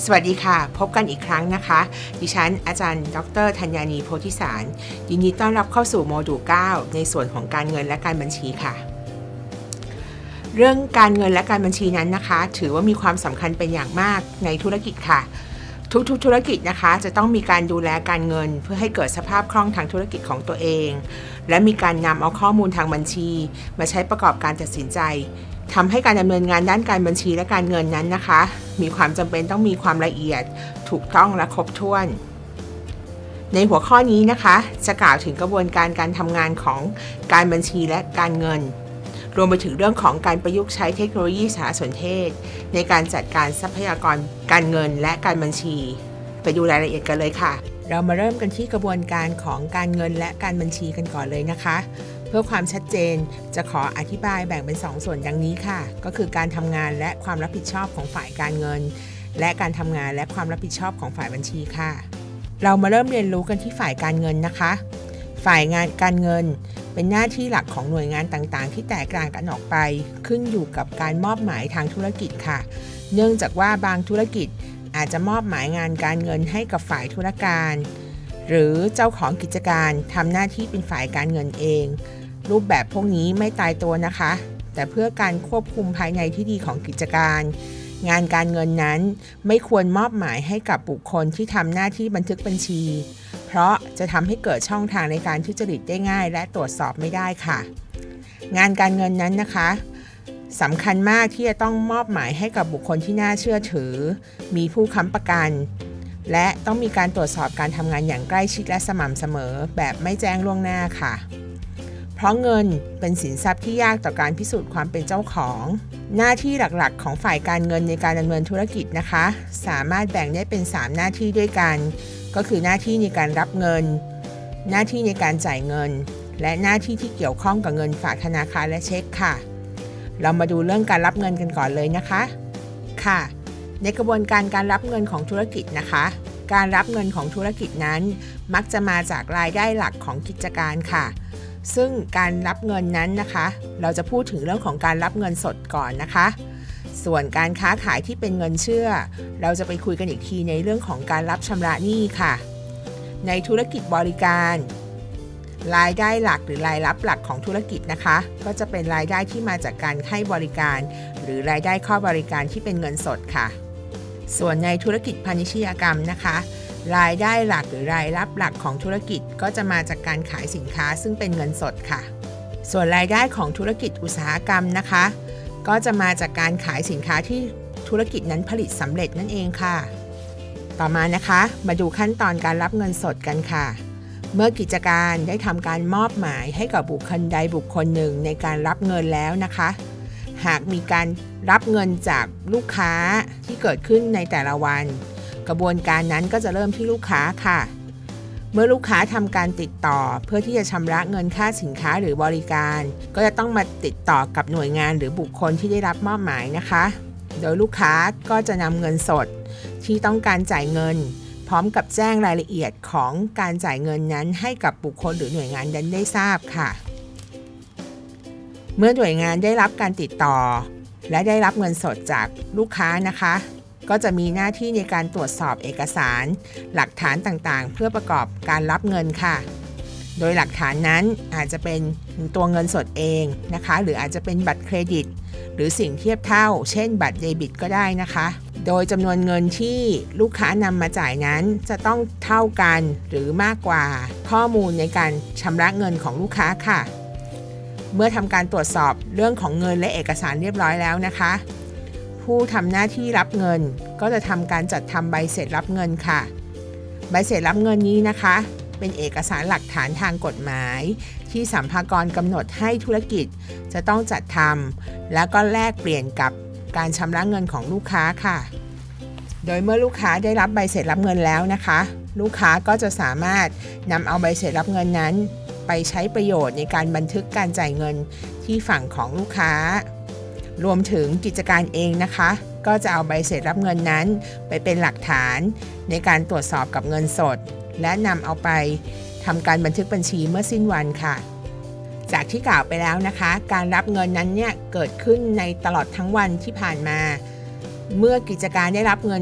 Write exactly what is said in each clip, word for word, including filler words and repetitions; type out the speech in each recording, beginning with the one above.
สวัสดีค่ะพบกันอีกครั้งนะคะดิฉันอาจารย์ดรธัญญานีโพธิสารยินดีต้อนรับเข้าสู่โมดูลเก้าในส่วนของการเงินและการบัญชีค่ะเรื่องการเงินและการบัญชีนั้นนะคะถือว่ามีความสำคัญเป็นอย่างมากในธุรกิจค่ะทุกๆธุรกิจนะคะจะต้องมีการดูแลการเงินเพื่อให้เกิดสภาพคล่องทางธุรกิจของตัวเองและมีการนำเอาข้อมูลทางบัญชีมาใช้ประกอบการตัดสินใจทำให้การดำเนินงานด้านการบัญชีและการเงินนั้นนะคะมีความจำเป็นต้องมีความละเอียดถูกต้องและครบถ้วนในหัวข้อนี้นะคะจะกล่าวถึงกระบวนการการทำงานของการบัญชีและการเงินรวมไปถึงเรื่องของการประยุกต์ใช้เทคโนโลยีสารสนเทศในการจัดการทรัพยากรการเงินและการบัญชีไปดูรายละเอียดกันเลยค่ะเรามาเริ่มกันที่กระบวนการของการเงินและการบัญชีกันก่อนเลยนะคะเพื่อความชัดเจนจะขออธิบายแบ่งเป็นสองส่วนดังนี้ค่ะก็คือการทำงานและความรับผิดชอบของฝ่ายการเงินและการทำงานและความรับผิดชอบของฝ่ายบัญชีค่ะเรามาเริ่มเรียนรู้กันที่ฝ่ายการเงินนะคะฝ่ายงานการเงินเป็นหน้าที่หลักของหน่วยงานต่างๆที่แตกต่างกันออกไปขึ้นอยู่กับการมอบหมายทางธุรกิจค่ะเนื่องจากว่าบางธุรกิจอาจจะมอบหมายงานการเงินให้กับฝ่ายธุรการหรือเจ้าของกิจการทำหน้าที่เป็นฝ่ายการเงินเองรูปแบบพวกนี้ไม่ตายตัวนะคะแต่เพื่อการควบคุมภายในที่ดีของกิจการงานการเงินนั้นไม่ควรมอบหมายให้กับบุคคลที่ทำหน้าที่บันทึกบัญชีเพราะจะทำให้เกิดช่องทางในการทุจริตได้ง่ายและตรวจสอบไม่ได้ค่ะงานการเงินนั้นนะคะสำคัญมากที่จะต้องมอบหมายให้กับบุคคลที่น่าเชื่อถือมีผู้ค้ำประกันและต้องมีการตรวจสอบการทำงานอย่างใกล้ชิดและสม่ำเสมอแบบไม่แจ้งล่วงหน้าค่ะเพราะเงินเป็นสินทรัพย์ที่ยากต่อการพิสูจน์ความเป็นเจ้าของหน้าที่หลักๆของฝ่ายการเงินในการดำเนินธุรกิจนะคะสามารถแบ่งได้เป็นสามหน้าที่ด้วยกันก็คือหน้าที่ในการรับเงินหน้าที่ในการจ่ายเงินและหน้าที่ที่เกี่ยวข้องกับเงินฝากธนาคารและเช็คค่ะเรามาดูเรื่องการรับเงินกันก่อนเลยนะคะค่ะในกระบวนการการรับเงินของธุรกิจนะคะการรับเงินของธุรกิจนั้นมักจะมาจากรายได้หลักของกิจการค่ะซึ่งการรับเงินนั้นนะคะเราจะพูดถึงเรื่องของการรับเงินสดก่อนนะคะส่วนการค้าขายที่เป็นเงินเชื่อเราจะไปคุยกันอีกทีในเรื่องของการรับชำระหนี้ค่ะในธุรกิจบริการรายได้หลักหรือรายรับหลักของธุรกิจนะคะก็จะเป็นรายได้ที่มาจากการให้บริการหรือรายได้ข้อบริการที่เป็นเงินสดค่ะส่วนในธุรกิจพาณิชยกรรมนะคะรายได้หลักหรือรายรับหลักของธุรกิจก็จะมาจากการขายสินค้าซึ่งเป็นเงินสดค่ะส่วนรายได้ของธุรกิจอุตสาหกรรมนะคะก็จะมาจากการขายสินค้าที่ธุรกิจนั้นผลิตสำเร็จนั่นเองค่ะต่อมานะคะมาดูขั้นตอนการรับเงินสดกันค่ะเมื่อกิจการได้ทำการมอบหมายให้กับบุคคลใดบุคคลหนึ่งในการรับเงินแล้วนะคะหากมีการรับเงินจากลูกค้าที่เกิดขึ้นในแต่ละวันกระบวนการนั้นก็จะเริ่มที่ลูกค้าค่ะเมื่อลูกค้าทำการติดต่อเพื่อที่จะชำระเงินค่าสินค้าหรือบริการก็จะต้องมาติดต่อกับหน่วยงานหรือบุคคลที่ได้รับมอบหมายนะคะโดยลูกค้าก็จะนำเงินสดที่ต้องการจ่ายเงินพร้อมกับแจ้งรายละเอียดของการจ่ายเงินนั้นให้กับบุคคลหรือหน่วยงานนั้นได้ทราบค่ะเมื่อหน่วยงานได้รับการติดต่อและได้รับเงินสดจากลูกค้านะคะก็จะมีหน้าที่ในการตรวจสอบเอกสารหลักฐานต่างๆเพื่อประกอบการรับเงินค่ะโดยหลักฐานนั้นอาจจะเป็นตัวเงินสดเองนะคะหรืออาจจะเป็นบัตรเครดิตหรือสิ่งเทียบเท่าเช่นบัตรเดบิตก็ได้นะคะโดยจำนวนเงินที่ลูกค้านำมาจ่ายนั้นจะต้องเท่ากันหรือมากกว่าข้อมูลในการชำระเงินของลูกค้าค่ะเมื่อทำการตรวจสอบเรื่องของเงินและเอกสารเรียบร้อยแล้วนะคะผู้ทำหน้าที่รับเงินก็จะทำการจัดทำใบเสร็จรับเงินค่ะใบเสร็จรับเงินนี้นะคะเป็นเอกสารหลักฐานทางกฎหมายที่สรรพากรกำหนดให้ธุรกิจจะต้องจัดทำแล้วก็แลกเปลี่ยนกับการชำระเงินของลูกค้าค่ะโดยเมื่อลูกค้าได้รับใบเสร็จรับเงินแล้วนะคะลูกค้าก็จะสามารถนำเอาใบเสร็จรับเงินนั้นไปใช้ประโยชน์ในการบันทึกการจ่ายเงินที่ฝั่งของลูกค้ารวมถึงกิจการเองนะคะก็จะเอาใบเสร็จรับเงินนั้นไปเป็นหลักฐานในการตรวจสอบกับเงินสดและนำเอาไปทำการบันทึกบัญชีเมื่อสิ้นวันค่ะจากที่กล่าวไปแล้วนะคะการรับเงินนั้นเนี่ยเกิดขึ้นในตลอดทั้งวันที่ผ่านมาเมื่อกิจการได้รับเงินคร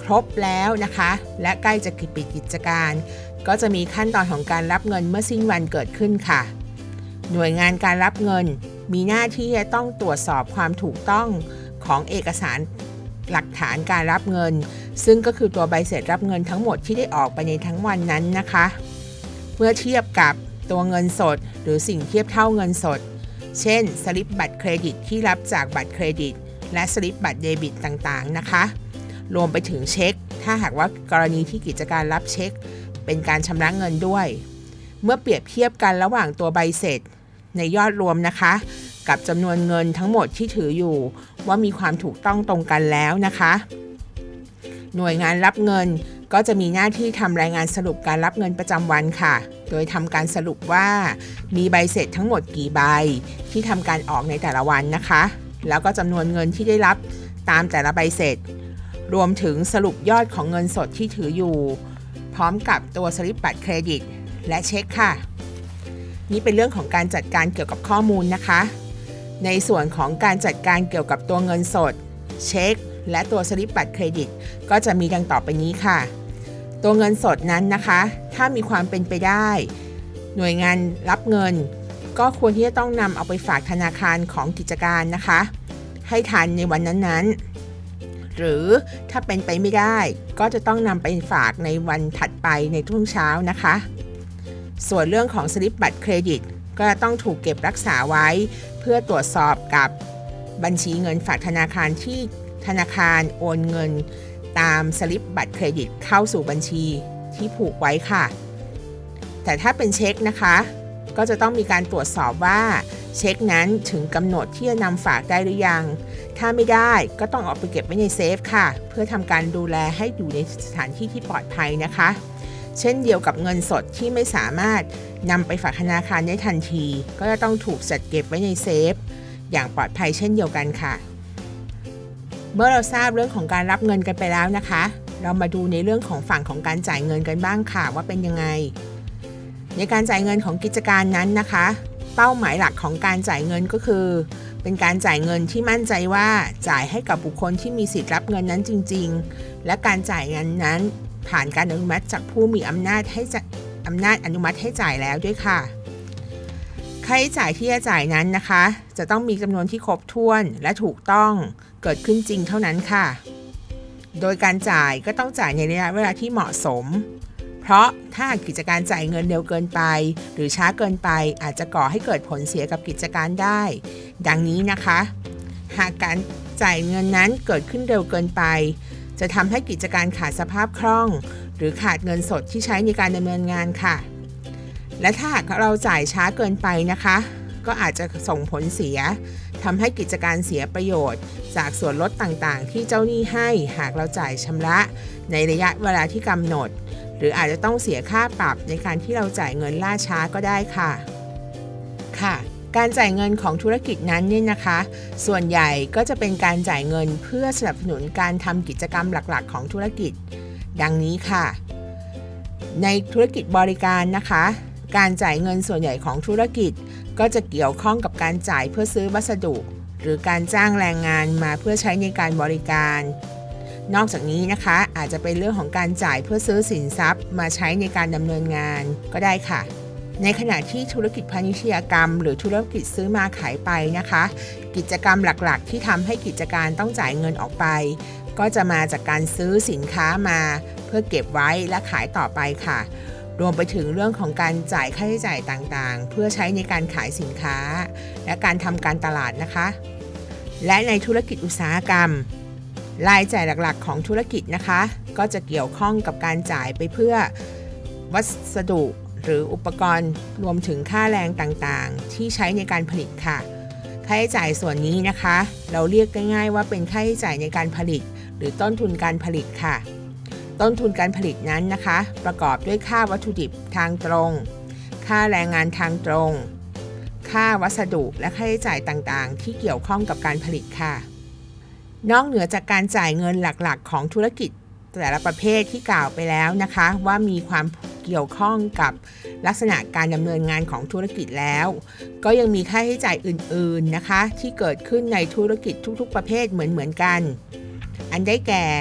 รบแล้วนะคะและใกล้จะปิดกิจการก็จะมีขั้นตอนของการรับเงินเมื่อสิ้นวันเกิดขึ้นค่ะหน่วยงานการรับเงินมีหน้าที่จะต้องตรวจสอบความถูกต้องของเอกสารหลักฐานการรับเงินซึ่งก็คือตัวใบเสร็จรับเงินทั้งหมดที่ได้ออกไปในทั้งวันนั้นนะคะเมื่อเทียบกับตัวเงินสดหรือสิ่งเทียบเท่าเงินสดเช่นสลิปบัตรเครดิตที่รับจากบัตรเครดิตและสลิปบัตรเดบิตต่างๆนะคะรวมไปถึงเช็คถ้าหากว่ากรณีที่กิจการรับเช็คเป็นการชำระเงินด้วยเมื่อเปรียบเทียบกันระหว่างตัวใบเสร็จในยอดรวมนะคะกับจำนวนเงินทั้งหมดที่ถืออยู่ว่ามีความถูกต้องตรงกันแล้วนะคะหน่วยงานรับเงินก็จะมีหน้าที่ทำรายงานสรุปการรับเงินประจำวันค่ะโดยทำการสรุปว่ามีใบเสร็จทั้งหมดกี่ใบที่ทำการออกในแต่ละวันนะคะแล้วก็จำนวนเงินที่ได้รับตามแต่ละใบเสร็จรวมถึงสรุปยอดของเงินสดที่ถืออยู่พร้อมกับตัวสลิปบัตรเครดิตและเช็คค่ะนี่เป็นเรื่องของการจัดการเกี่ยวกับข้อมูลนะคะในส่วนของการจัดการเกี่ยวกับตัวเงินสดเช็คและตัวสลิปบัตรเครดิตก็จะมีดังต่อไปนี้ค่ะตัวเงินสดนั้นนะคะถ้ามีความเป็นไปได้หน่วยงานรับเงินก็ควรที่จะต้องนำเอาไปฝากธนาคารของกิจการนะคะให้ทันในวันนั้นๆหรือถ้าเป็นไปไม่ได้ก็จะต้องนำไปฝากในวันถัดไปในทุ่งเช้านะคะส่วนเรื่องของสลิปบัตรเครดิตก็ต้องถูกเก็บรักษาไว้เพื่อตรวจสอบกับบัญชีเงินฝากธนาคารที่ธนาคารโอนเงินตามสลิปบัตรเครดิตเข้าสู่บัญชีที่ผูกไว้ค่ะแต่ถ้าเป็นเช็คนะคะก็จะต้องมีการตรวจสอบว่าเช็คนั้นถึงกำหนดที่จะนำฝากได้หรือยังถ้าไม่ได้ก็ต้องเอาไปเก็บไว้ในเซฟค่ะเพื่อทำการดูแลให้อยู่ในสถานที่ที่ปลอดภัยนะคะเช่นเดียวกับเงินสดที่ไม่สามารถนำไปฝากธนาคารได้ทันทีก็จะต้องถูกจัดเก็บไว้ในเซฟอย่างปลอดภัยเช่นเดียวกันค่ะเมื่อเราทราบเรื่องของการรับเงินกันไปแล้วนะคะเรามาดูในเรื่องของฝั่งของการจ่ายเงินกันบ้างค่ะว่าเป็นยังไงในการจ่ายเงินของกิจการนั้นนะคะเป้าหมายหลักของการจ่ายเงินก็คือเป็นการจ่ายเงินที่มั่นใจว่าจ่ายให้กับบุคคลที่มีสิทธิ์รับเงินนั้นจริงๆและการจ่ายเงินนั้นผ่านการอนุมัติจากผู้มีอำนาจให้อำนาจอนุมัติให้จ่ายแล้วด้วยค่ะค่าใช้จ่ายที่จะจ่ายนั้นนะคะจะต้องมีจำนวนที่ครบถ้วนและถูกต้องเกิดขึ้นจริงเท่านั้นค่ะโดยการจ่ายก็ต้องจ่ายในระยะเวลาที่เหมาะสมเพราะถ้ากิจการจ่ายเงินเร็วเกินไปหรือช้าเกินไปอาจจะก่อให้เกิดผลเสียกับกิจการได้ดังนี้นะคะหากการจ่ายเงินนั้นเกิดขึ้นเร็วเกินไปจะทำให้กิจการขาดสภาพคล่องหรือขาดเงินสดที่ใช้ในการดำเนินงานค่ะและถ้าหากเราจ่ายช้าเกินไปนะคะก็อาจจะส่งผลเสียทำให้กิจการเสียประโยชน์จากส่วนลดต่างๆที่เจ้าหนี้ให้หากเราจ่ายชำระในระยะเวลาที่กำหนดหรืออาจจะต้องเสียค่าปรับในการที่เราจ่ายเงินล่าช้าก็ได้ค่ะค่ะการจ่ายเงินของธุรกิจนั้นเนี่ยนะคะส่วนใหญ่ก็จะเป็นการจ่ายเงินเพื่อสนับสนุนการทำกิจกรรมหลักๆของธุรกิจดังนี้ค่ะในธุรกิจบริการนะคะการจ่ายเงินส่วนใหญ่ของธุรกิจก็จะเกี่ยวข้องกับการจ่ายเพื่อซื้อวัสดุหรือการจ้างแรงงานมาเพื่อใช้ในการบริการนอกจากนี้นะคะอาจจะเป็นเรื่องของการจ่ายเพื่อซื้อสินทรัพย์มาใช้ในการดำเนินงานก็ได้ค่ะในขณะที่ธุรกิจพาณิชยกรรมหรือธุรกิจซื้อมาขายไปนะคะกิจกรรมหลักๆที่ทำให้กิจการต้องจ่ายเงินออกไปก็จะมาจากการซื้อสินค้ามาเพื่อเก็บไว้และขายต่อไปค่ะรวมไปถึงเรื่องของการจ่ายค่าใช้จ่ายต่างๆเพื่อใช้ในการขายสินค้าและการทำการตลาดนะคะและในธุรกิจอุตสาหกรรมรายจ่ายหลักๆของธุรกิจนะคะก็จะเกี่ยวข้องกับการจ่ายไปเพื่อวัสดุหรืออุปกรณ์รวมถึงค่าแรงต่างๆที่ใช้ในการผลิตค่ะค่าใช้จ่ายส่วนนี้นะคะเราเรียกง่ายๆว่าเป็นค่าใช้จ่ายในการผลิตหรือต้นทุนการผลิตค่ะต้นทุนการผลิตนั้นนะคะประกอบด้วยค่าวัตถุดิบทางตรงค่าแรงงานทางตรงค่าวัสดุและค่าใช้จ่ายต่างๆที่เกี่ยวข้องกับการผลิตค่ะนอกเหนือจากการจ่ายเงินหลักๆของธุรกิจแต่ละประเภทที่กล่าวไปแล้วนะคะว่ามีความเกี่ยวข้องกับลักษณะการดำเนินงานของธุรกิจแล้วก็ยังมีค่าใช้จ่ายอื่นๆนะคะที่เกิดขึ้นในธุรกิจทุกๆประเภทเหมือนๆกันอันได้แก่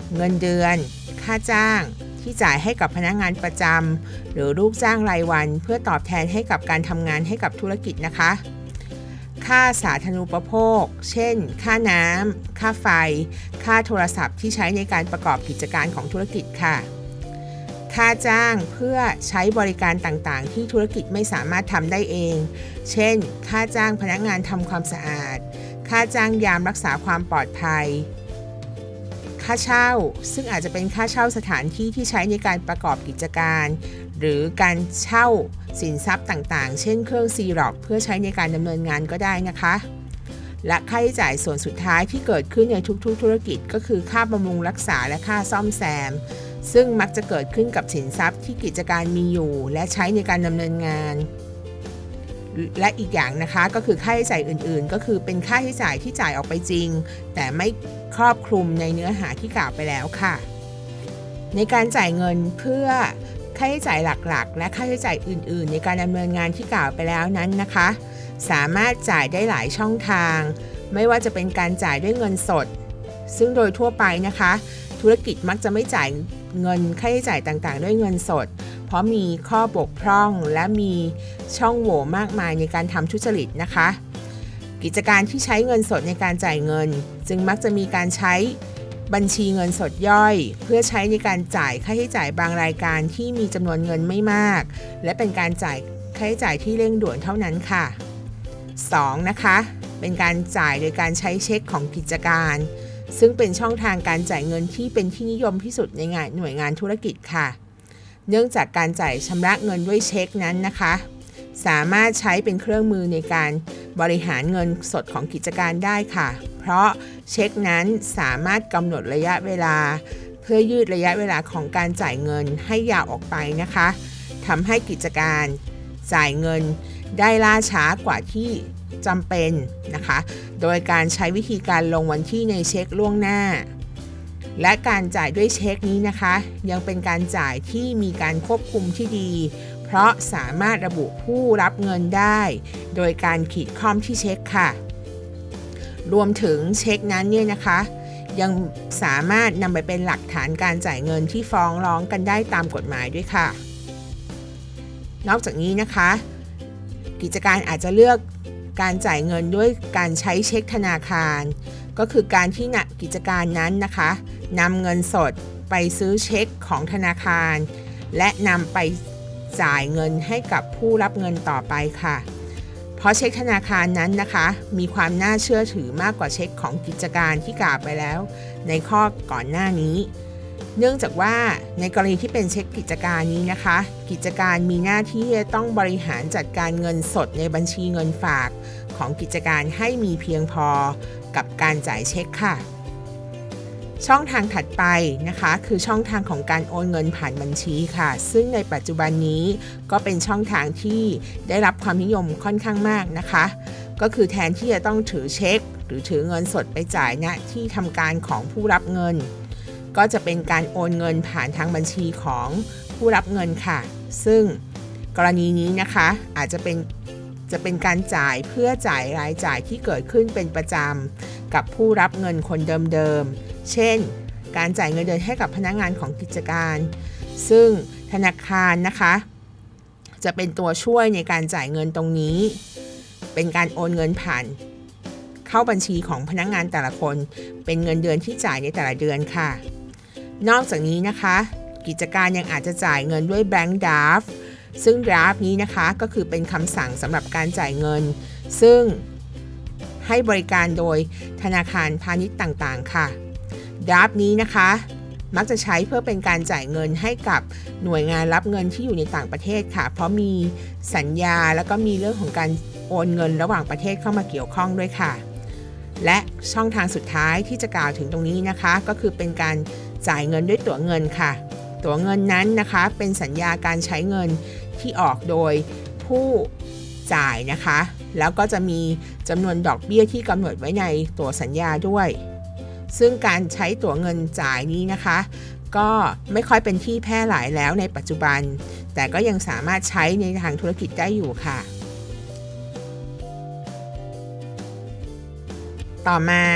เงินเดือนค่าจ้างที่จ่ายให้กับพนักงานประจำหรือลูกจ้างรายวันเพื่อตอบแทนให้กับการทำงานให้กับธุรกิจนะคะค่าสาธารณูปโภคเช่นค่าน้ำค่าไฟค่าโทรศัพท์ที่ใช้ในการประกอบกิจการของธุรกิจค่ะค่าจ้างเพื่อใช้บริการต่างๆที่ธุรกิจไม่สามารถทำได้เองเช่นค่าจ้างพนักงานทำความสะอาดค่าจ้างยามรักษาความปลอดภัยค่าเช่าซึ่งอาจจะเป็นค่าเช่าสถานที่ที่ใช้ในการประกอบกิจการหรือการเช่าสินทรัพย์ต่างๆเช่นเครื่องซีร็อกเพื่อใช้ในการดำเนินงานก็ได้นะคะและค่าใช้จ่ายส่วนสุดท้ายที่เกิดขึ้นในทุกๆธุรกิจก็คือค่าบำรุงรักษาและค่าซ่อมแซมซึ่งมักจะเกิดขึ้นกับสินทรัพย์ที่กิจการมีอยู่และใช้ในการดำเนินงานและอีกอย่างนะคะก็คือค่าใช้จ่ายอื่นๆก็คือเป็นค่าใช้จ่ายที่จ่ายออกไปจริงแต่ไม่ครอบคลุมในเนื้อหาที่กล่าวไปแล้วค่ะในการจ่ายเงินเพื่อค่าใช้จ่ายหลักๆและค่าใช้จ่ายอื่นๆในการดำเนินงานที่กล่าวไปแล้วนั้นนะคะสามารถจ่ายได้หลายช่องทางไม่ว่าจะเป็นการจ่ายด้วยเงินสดซึ่งโดยทั่วไปนะคะธุรกิจมักจะไม่จ่ายเงินค่าใช้จ่ายต่างๆด้วยเงินสดเพราะมีข้อบกพร่องและมีช่องโหว่มากมายในการทำทุจริตนะคะกิจการที่ใช้เงินสดในการจ่ายเงินจึงมักจะมีการใช้บัญชีเงินสดย่อยเพื่อใช้ในการจ่ายค่าใช้จ่ายบางรายการที่มีจำนวนเงินไม่มากและเป็นการจ่ายค่าใช้จ่ายที่เร่งด่วนเท่านั้นค่ะสองนะคะเป็นการจ่ายโดยการใช้เช็คของกิจการซึ่งเป็นช่องทางการจ่ายเงินที่เป็นที่นิยมที่สุดในงานหน่วยงานธุรกิจค่ะเนื่องจากการจ่ายชำระเงินด้วยเช็คนั้นนะคะสามารถใช้เป็นเครื่องมือในการบริหารเงินสดของกิจการได้ค่ะเพราะเช็คนั้นสามารถกำหนดระยะเวลาเพื่อยืดระยะเวลาของการจ่ายเงินให้ยาวออกไปนะคะทำให้กิจการจ่ายเงินได้ล่าช้ากว่าที่จำเป็นนะคะโดยการใช้วิธีการลงวันที่ในเช็คล่วงหน้าและการจ่ายด้วยเช็คนี้นะคะยังเป็นการจ่ายที่มีการควบคุมที่ดีเพราะสามารถระบุผู้รับเงินได้โดยการขีดค่อมที่เช็คค่ะรวมถึงเช็คนั้นเนี่ยนะคะยังสามารถนำไปเป็นหลักฐานการจ่ายเงินที่ฟ้องร้องกันได้ตามกฎหมายด้วยค่ะนอกจากนี้นะคะกิจการอาจจะเลือกการจ่ายเงินด้วยการใช้เช็คธนาคารก็คือการที่กิจการนั้นนะคะนำเงินสดไปซื้อเช็คของธนาคารและนำไปจ่ายเงินให้กับผู้รับเงินต่อไปค่ะเพราะเช็คธนาคารนั้นนะคะมีความน่าเชื่อถือมากกว่าเช็คของกิจการที่กล่าวไปแล้วในข้อก่อนหน้านี้เนื่องจากว่าในกรณีที่เป็นเช็คกิจการนี้นะคะกิจการมีหน้าที่ต้องบริหารจัดการเงินสดในบัญชีเงินฝากของกิจการให้มีเพียงพอกับการจ่ายเช็คค่ะช่องทางถัดไปนะคะคือช่องทางของการโอนเงินผ่านบัญชีค่ะซึ่งในปัจจุบันนี้ก็เป็นช่องทางที่ได้รับความนิยมค่อนข้างมากนะคะก็คือแทนที่จะต้องถือเช็คหรือถือเงินสดไปจ่ายณที่ทำการของผู้รับเงินก็จะเป็นการโอนเงินผ่านทางบัญชีของผู้รับเงินค่ะซึ่งกรณีนี้นะคะอาจจะเป็นจะเป็นการจ่ายเพื่อจ่ายรายจ่ายที่เกิดขึ้นเป็นประจำกับผู้รับเงินคนเดิมๆเช่นการจ่ายเงินเดือนให้กับพนักงานของกิจการซึ่งธนาคารนะคะจะเป็นตัวช่วยในการจ่ายเงินตรงนี้เป็นการโอนเงินผ่านเข้าบัญชีของพนักงานแต่ละคนเป็นเงินเดือนที่จ่ายในแต่ละเดือนค่ะนอกจากนี้นะคะกิจการยังอาจจะจ่ายเงินด้วย Bank Draft ซึ่ง Draft นี้นะคะก็คือเป็นคำสั่งสำหรับการจ่ายเงินซึ่งให้บริการโดยธนาคารพาณิชย์ต่างๆค่ะ Draft นี้นะคะมักจะใช้เพื่อเป็นการจ่ายเงินให้กับหน่วยงานรับเงินที่อยู่ในต่างประเทศค่ะเพราะมีสัญญาแล้วก็มีเรื่องของการโอนเงินระหว่างประเทศเข้ามาเกี่ยวข้องด้วยค่ะและช่องทางสุดท้ายที่จะกล่าวถึงตรงนี้นะคะก็คือเป็นการจ่ายเงินด้วยตั๋วเงินค่ะตั๋วเงินนั้นนะคะเป็นสัญญาการใช้เงินที่ออกโดยผู้จ่ายนะคะแล้วก็จะมีจำนวนดอกเบี้ยที่กำหนดไว้ในตั๋วสัญญาด้วยซึ่งการใช้ตั๋วเงินจ่ายนี้นะคะก็ไม่ค่อยเป็นที่แพร่หลายแล้วในปัจจุบันแต่ก็ยังสามารถใช้ในทางธุรกิจได้อยู่ค่ะต่อมา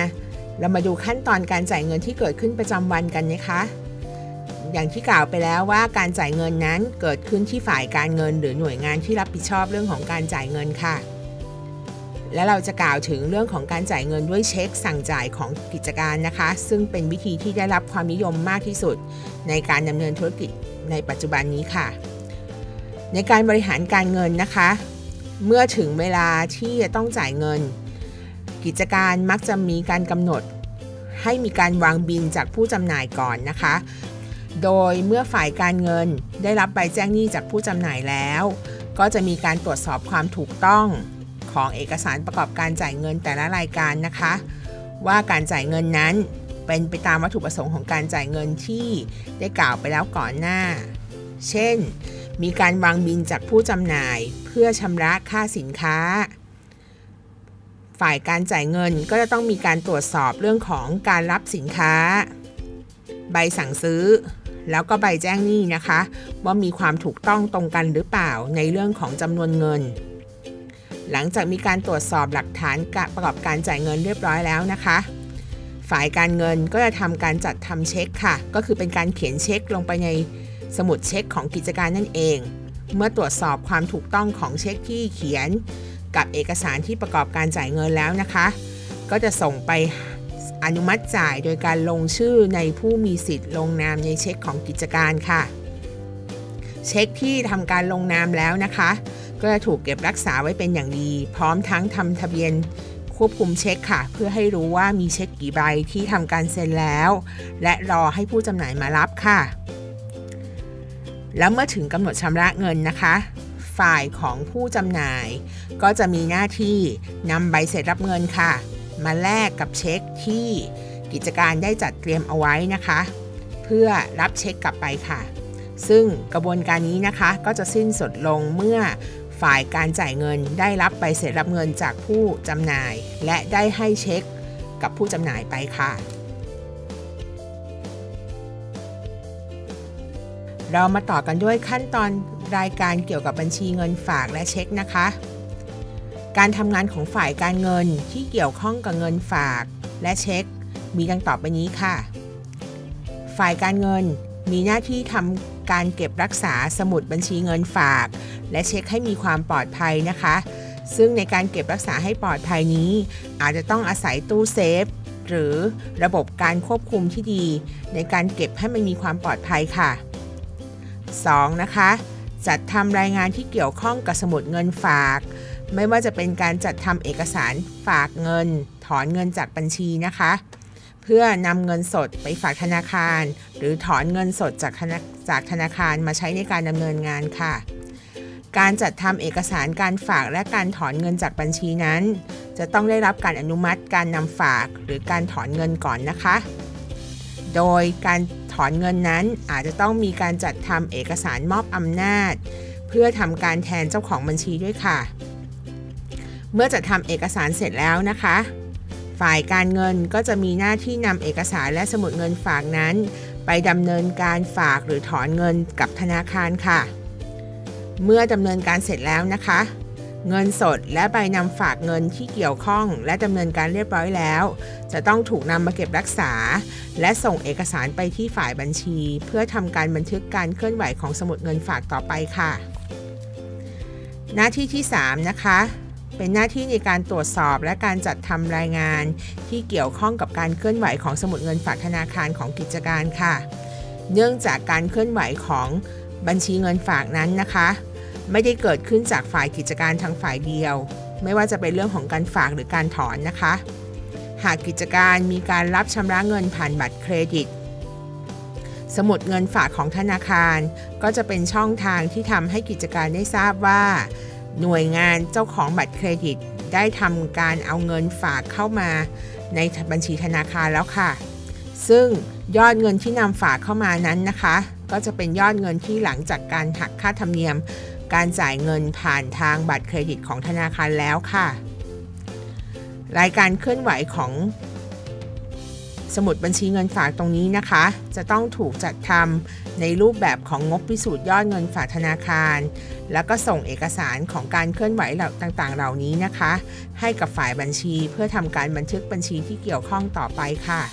เรามาดูขั้นตอนการจ่ายเงินที่เกิดขึ้นประจำวันกันนะคะอย่างที่กล่าวไปแล้วว่าการจ่ายเงินนั้นเกิดขึ้นที่ฝ่ายการเงินหรือหน่วยงานที่รับผิดชอบเรื่องของการจ่ายเงินค่ะและเราจะกล่าวถึงเรื่องของการจ่ายเงินด้วยเช็คสั่งจ่ายของกิจการนะคะซึ่งเป็นวิธีที่ได้รับความนิยมมากที่สุดในการดำเนินธุรกิจในปัจจุบันนี้ค่ะในการบริหารการเงินนะคะเมื่อถึงเวลาที่จะต้องจ่ายเงินกิจการมักจะมีการกำหนดให้มีการวางบิลจากผู้จำหน่ายก่อนนะคะโดยเมื่อฝ่ายการเงินได้รับใบแจ้งหนี้จากผู้จำหน่ายแล้วก็จะมีการตรวจสอบความถูกต้องของเอกสารประกอบการจ่ายเงินแต่ละรายการนะคะว่าการจ่ายเงินนั้นเป็นไปตามวัตถุประสงค์ของการจ่ายเงินที่ได้กล่าวไปแล้วก่อนหน้าเช่นมีการวางบิลจากผู้จำหน่ายเพื่อชำระค่าสินค้าฝ่ายการจ่ายเงินก็จะต้องมีการตรวจสอบเรื่องของการรับสินค้าใบสั่งซื้อแล้วก็ใบแจ้งหนี้นะคะว่ามีความถูกต้องตรงกันหรือเปล่าในเรื่องของจำนวนเงินหลังจากมีการตรวจสอบหลักฐานประกอบการจ่ายเงินเรียบร้อยแล้วนะคะฝ่ายการเงินก็จะทำการจัดทำเช็คค่ะก็คือเป็นการเขียนเช็คลงไปในสมุดเช็คของกิจการนั่นเองเมื่อตรวจสอบความถูกต้องของเช็คที่เขียนกับเอกสารที่ประกอบการจ่ายเงินแล้วนะคะก็จะส่งไปอนุมัติจ่ายโดยการลงชื่อในผู้มีสิทธิ์ลงนามในเช็คของกิจการค่ะเช็คที่ทำการลงนามแล้วนะคะก็จะถูกเก็บรักษาไว้เป็นอย่างดีพร้อมทั้งทำทะเบียนควบคุมเช็คค่ะเพื่อให้รู้ว่ามีเช็คกี่ใบที่ทำการเซ็นแล้วและรอให้ผู้จำหน่ายมารับค่ะแล้วเมื่อถึงกำหนดชำระเงินนะคะฝ่ายของผู้จำหน่ายก็จะมีหน้าที่นำใบเสร็จรับเงินค่ะมาแลกกับเช็คที่กิจการได้จัดเตรียมเอาไว้นะคะเพื่อรับเช็คกลับไปค่ะซึ่งกระบวนการนี้นะคะก็จะสิ้นสุดลงเมื่อฝ่ายการจ่ายเงินได้รับใบเสร็จรับเงินจากผู้จำหน่ายและได้ให้เช็คกับผู้จำหน่ายไปค่ะเรามาต่อกันด้วยขั้นตอนรายการเกี่ยวกับบัญชีเงินฝากและเช็คนะคะการทำงานของฝ่ายการเงินที่เกี่ยวข้องกับเงินฝากและเช็คมีดังต่อไปนี้ค่ะฝ่ายการเงินมีหน้าที่ทำการเก็บรักษาสมุดบัญชีเงินฝากและเช็คให้มีความปลอดภัยนะคะซึ่งในการเก็บรักษาให้ปลอดภัยนี้อาจจะต้องอาศัยตู้เซฟหรือระบบการควบคุมที่ดีในการเก็บให้มันมีความปลอดภัยค่ะสองนะคะจัดทำรายงานที่เกี่ยวข้องกับสมุดเงินฝากไม่ว่าจะเป็นการจัดทำเอกสารฝากเงินถอนเงินจากบัญชีนะคะเพื่อนำเงินสดไปฝากธนาคารหรือถอนเงินสดจากจากธนาคารมาใช้ในการดำเนินงานค่ะการจัดทำเอกสารการฝากและการถอนเงินจากบัญชีนั้นจะต้องได้รับการอนุมัติการนำฝากหรือการถอนเงินก่อนนะคะโดยการถอนเงินนั้นอาจจะต้องมีการจัดทำเอกสารมอบอำนาจเพื่อทำการแทนเจ้าของบัญชีด้วยค่ะเมื่อจัดทำเอกสารเสร็จแล้วนะคะฝ่ายการเงินก็จะมีหน้าที่นำเอกสารและสมุดเงินฝากนั้นไปดำเนินการฝากหรือถอนเงินกับธนาคารค่ะเมื่อดำเนินการเสร็จแล้วนะคะเงินสดและใบนำฝากเงินที่เกี่ยวข้องและดำเนินการเรียบร้อยแล้วจะต้องถูกนำมาเก็บรักษาและส่งเอกสารไปที่ฝ่ายบัญชีเพื่อทำการบันทึกการเคลื่อนไหวของสมุดเงินฝากต่อไปค่ะหน้าที่ที่สามนะคะเป็นหน้าที่ในการตรวจสอบและการจัดทำรายงานที่เกี่ยวข้องกับการเคลื่อนไหวของสมุดเงินฝากธนาคารของกิจการค่ะเนื่องจากการเคลื่อนไหวของบัญชีเงินฝากนั้นนะคะไม่ได้เกิดขึ้นจากฝ่ายกิจการทางฝ่ายเดียวไม่ว่าจะเป็นเรื่องของการฝากหรือการถอนนะคะหากกิจการมีการรับชำระเงินผ่านบัตรเครดิตสมุดเงินฝากของธนาคารก็จะเป็นช่องทางที่ทำให้กิจการได้ทราบว่าหน่วยงานเจ้าของบัตรเครดิตได้ทำการเอาเงินฝากเข้ามาในบัญชีธนาคารแล้วค่ะซึ่งยอดเงินที่นำฝากเข้ามานั้นนะคะก็จะเป็นยอดเงินที่หลังจากการหักค่าธรรมเนียมการจ่ายเงินผ่านทางบัตรเครดิตของธนาคารแล้วค่ะรายการเคลื่อนไหวของสมุดบัญชีเงินฝากตรงนี้นะคะจะต้องถูกจัดทำในรูปแบบของงบพิสูจน์ยอดเงินฝากธนาคารแล้วก็ส่งเอกสารของการเคลื่อนไหวต่างๆเหล่านี้นะคะให้กับฝ่ายบัญชีเพื่อทำการบันทึกบัญชีที่เกี่ยวข้องต่อไปค่ะ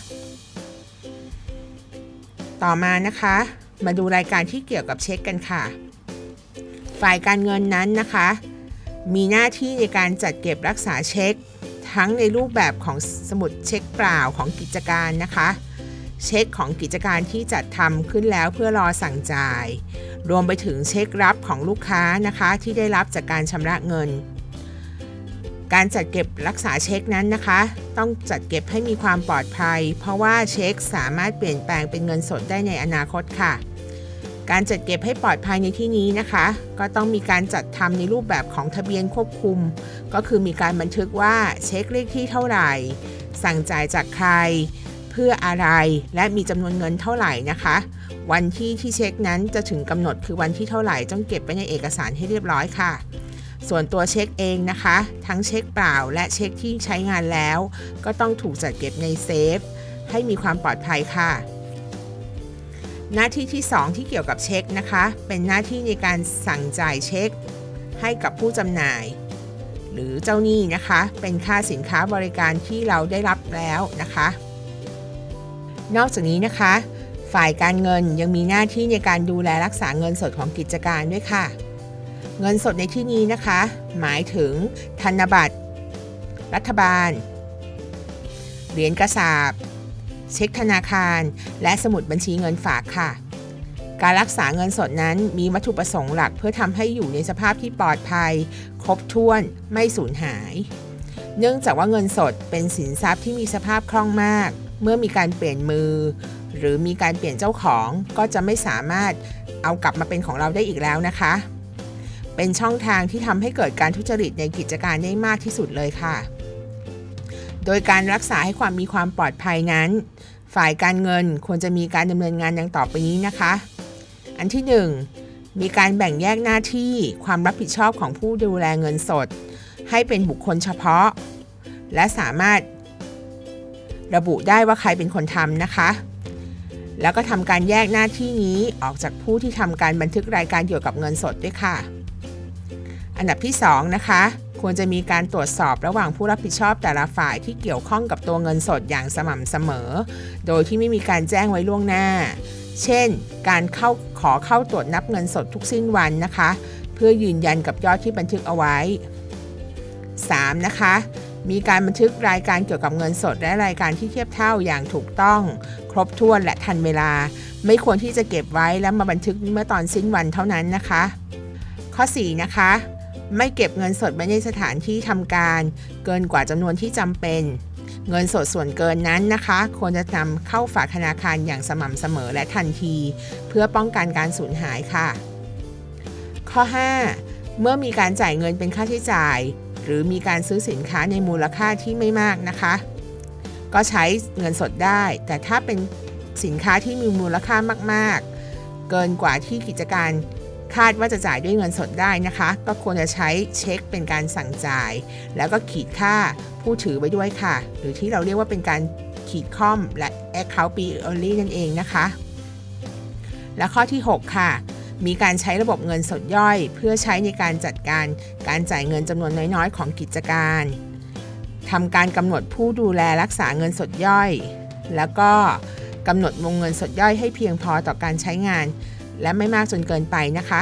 ต่อมานะคะมาดูรายการที่เกี่ยวกับเช็คกันค่ะฝ่ายการเงินนั้นนะคะมีหน้าที่ในการจัดเก็บรักษาเช็คทั้งในรูปแบบของสมุดเช็คเปล่าของกิจการนะคะเช็คของกิจการที่จัดทำขึ้นแล้วเพื่อรอสั่งจ่ายรวมไปถึงเช็ครับของลูกค้านะคะที่ได้รับจากการชำระเงินการจัดเก็บรักษาเช็คนั้นนะคะต้องจัดเก็บให้มีความปลอดภัยเพราะว่าเช็คสามารถเปลี่ยนแปลงเป็นเงินสดได้ในอนาคตค่ะการจัดเก็บให้ปลอดภัยในที่นี้นะคะก็ต้องมีการจัดทำในรูปแบบของทะเบียนควบคุมก็คือมีการบันทึกว่าเช็คเลขที่เท่าไหร่สั่งจ่ายจากใครเพื่ออะไรและมีจำนวนเงินเท่าไหร่นะคะวันที่ที่เช็คนั้นจะถึงกำหนดคือวันที่เท่าไหร่ต้องเก็บไว้ในเอกสารให้เรียบร้อยค่ะส่วนตัวเช็คเองนะคะทั้งเช็คเปล่าและเช็คที่ใช้งานแล้วก็ต้องถูกจัดเก็บในเซฟให้มีความปลอดภัยค่ะหน้าที่ที่สองที่เกี่ยวกับเช็คนะคะเป็นหน้าที่ในการสั่งจ่ายเช็คให้กับผู้จำหน่ายหรือเจ้าหนี้นะคะเป็นค่าสินค้าบริการที่เราได้รับแล้วนะคะนอกจากนี้นะคะฝ่ายการเงินยังมีหน้าที่ในการดูแลรักษาเงินสดของกิจการด้วยค่ะเงินสดในที่นี้นะคะหมายถึงธนบัตรรัฐบาลเหรียญกระสาบเช็คธนาคารและสมุดบัญชีเงินฝากค่ะการรักษาเงินสดนั้นมีวัตถุประสงค์หลักเพื่อทำให้อยู่ในสภาพที่ปลอดภัยครบถ้วนไม่สูญหายเนื่องจากว่าเงินสดเป็นสินทรัพย์ที่มีสภาพคล่องมากเมื่อมีการเปลี่ยนมือหรือมีการเปลี่ยนเจ้าของก็จะไม่สามารถเอากลับมาเป็นของเราได้อีกแล้วนะคะเป็นช่องทางที่ทำให้เกิดการทุจริตในกิจการได้มากที่สุดเลยค่ะโดยการรักษาให้ความมีความปลอดภัยนั้นฝ่ายการเงินควรจะมีการดำเนินงานดังต่อไปนี้นะคะอันที่หนึ่งมีการแบ่งแยกหน้าที่ความรับผิดชอบของผู้ดูแลเงินสดให้เป็นบุคคลเฉพาะและสามารถระบุได้ว่าใครเป็นคนทำนะคะแล้วก็ทำการแยกหน้าที่นี้ออกจากผู้ที่ทำการบันทึกรายการเกี่ยวกับเงินสดด้วยค่ะอันดับที่สองนะคะควรจะมีการตรวจสอบระหว่างผู้รับผิดชอบแต่ละฝ่ายที่เกี่ยวข้องกับตัวเงินสดอย่างสม่ำเสมอโดยที่ไม่มีการแจ้งไว้ล่วงหน้าเช่นการเข้าขอเข้าตรวจนับเงินสดทุกสิ้นวันนะคะเพื่อยืนยันกับยอดที่บันทึกเอาไว้สามนะคะมีการบันทึกรายการเกี่ยวกับเงินสดและรายการที่เทียบเท่าอย่างถูกต้องครบถ้วนและทันเวลาไม่ควรที่จะเก็บไว้แล้วมาบันทึกเมื่อตอนสิ้นวันเท่านั้นนะคะข้อสี่นะคะไม่เก็บเงินสดไว้ในสถานที่ทำการเกินกว่าจำนวนที่จำเป็นเงินสดส่วนเกินนั้นนะคะควรจะนำเข้าฝากธนาคารอย่างสม่ำเสมอและทันทีเพื่อป้องกันการสูญหายค่ะข้อห้าเมื่อมีการจ่ายเงินเป็นค่าใช้จ่ายหรือมีการซื้อสินค้าในมูลค่าที่ไม่มากนะคะก็ใช้เงินสดได้แต่ถ้าเป็นสินค้าที่มีมูลค่ามากๆเกินกว่าที่กิจการคาดว่าจะจ่ายด้วยเงินสดได้นะคะก็ควรจะใช้เช็คเป็นการสั่งจ่ายแล้วก็ขีดค่าผู้ถือไว้ด้วยค่ะหรือที่เราเรียกว่าเป็นการขีดค่อมและ account pay only นั่นเองนะคะและข้อที่หกค่ะมีการใช้ระบบเงินสดย่อยเพื่อใช้ในการจัดการการจ่ายเงินจำนวนน้อยๆของกิจการทำการกำหนดผู้ดูแลรักษาเงินสดย่อยแล้วก็กำหนดวงเงินสดย่อยให้เพียงพอต่อการใช้งานและไม่มากจนเกินไปนะคะ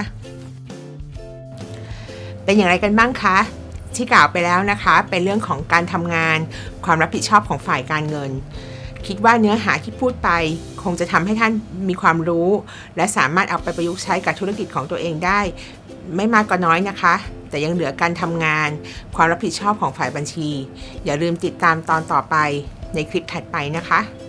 เป็นอย่างไรกันบ้างคะที่กล่าวไปแล้วนะคะเป็นเรื่องของการทำงานความรับผิดชอบของฝ่ายการเงินคิดว่าเนื้อหาที่พูดไปคงจะทำให้ท่านมีความรู้และสามารถเอาไปประยุกต์ใช้กับธุรกิจของตัวเองได้ไม่มากก็น้อยนะคะแต่ยังเหลือการทำงานความรับผิดชอบของฝ่ายบัญชีอย่าลืมติดตามตอนต่อไปในคลิปถัดไปนะคะ